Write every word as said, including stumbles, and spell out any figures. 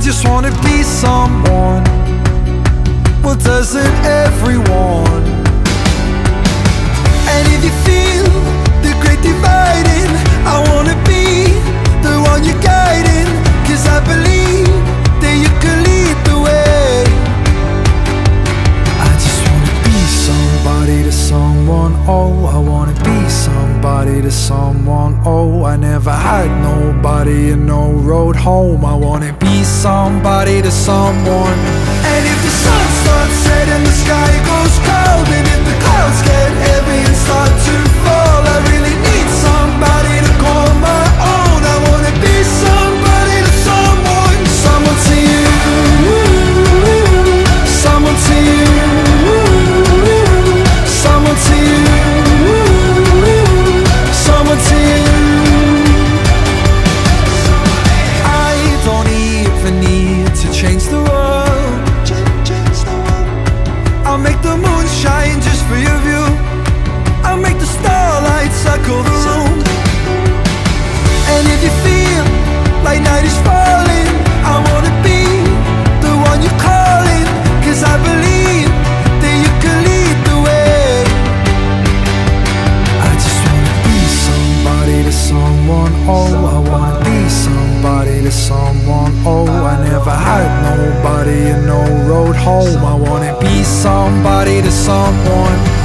just wanna be someone. Well, doesn't everyone? And if you feel the great dividing, I wanna be the one you're guiding. Cause I believe that you can lead the way. I just wanna be somebody to someone, oh. I wanna be somebody to someone, oh. I never had nobody and no road home. I wanna be somebody to someone. And if the sun starts setting, the sky goes cold, and if the clouds get heavy and start to fall, I really need somebody to call my own. I wanna be somebody to someone. Someone to you, someone to you, someone to you, someone to you. I don't even need to change the world. I'll make the moon shine just for your view. I'll make the starlight circle the room. And if you feel like night is falling, I wanna be the one you're calling. Cause I believe that you can lead the way. I just wanna be somebody to someone, oh. I wanna be somebody to someone, oh. I never had nobody and no road home. I wanna be somebody to someone.